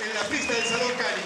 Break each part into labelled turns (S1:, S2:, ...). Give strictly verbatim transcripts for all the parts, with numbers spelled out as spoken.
S1: en la pista del Salón Cali.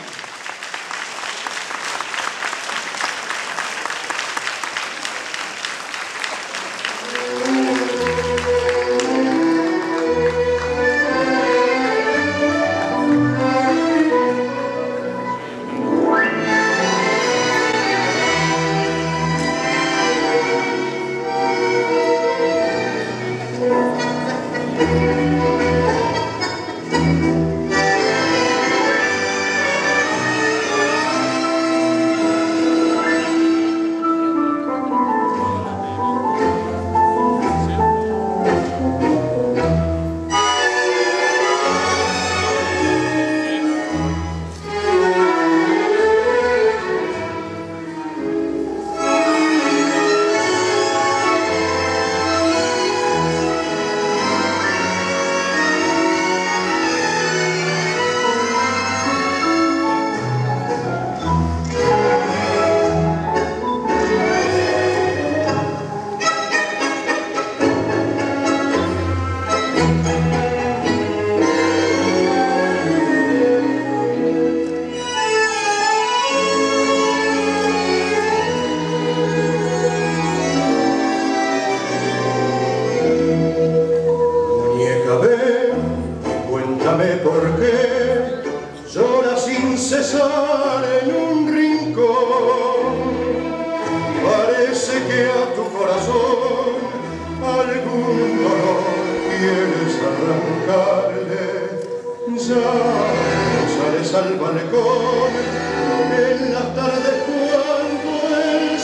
S2: ¿Por qué lloras sin cesar en un rincón? Parece que a tu corazón algún dolor quieres arrancarle. Ya no sales al balcón en la tarde cuando el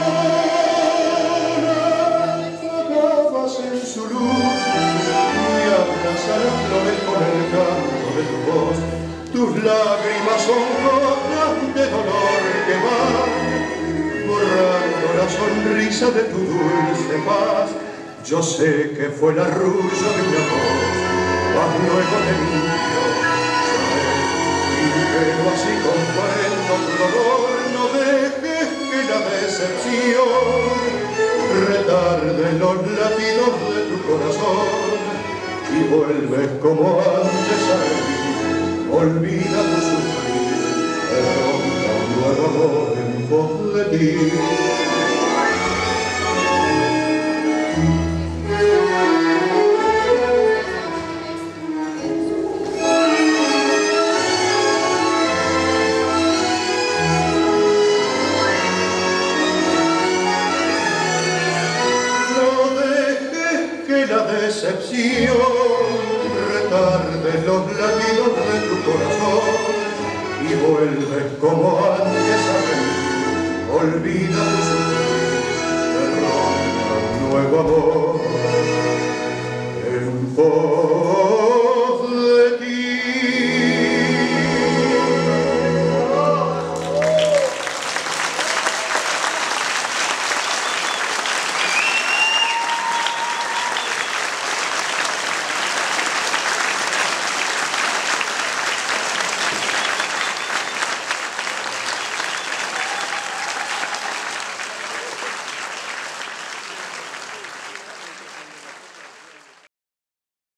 S2: sol apagabas en su luz y abrazas las flores con el canto de tu voz. Tus lágrimas son gotas de dolor que van borrando la sonrisa de tu dulce paz. Yo sé que fue el arrullo de mi amor, mas luego te mintió. Pero así comprendo tu dolor, no dejes que la decepción retarde los latidos de tu corazón y vuelves como antes a él. Olvida tu sufrir, ronda un nuevo amor en pos de ti. La decepción retarde los latidos de tu corazón y vuelves como antes a venir. Olvida tu sufrir, te ronda un nuevo amor.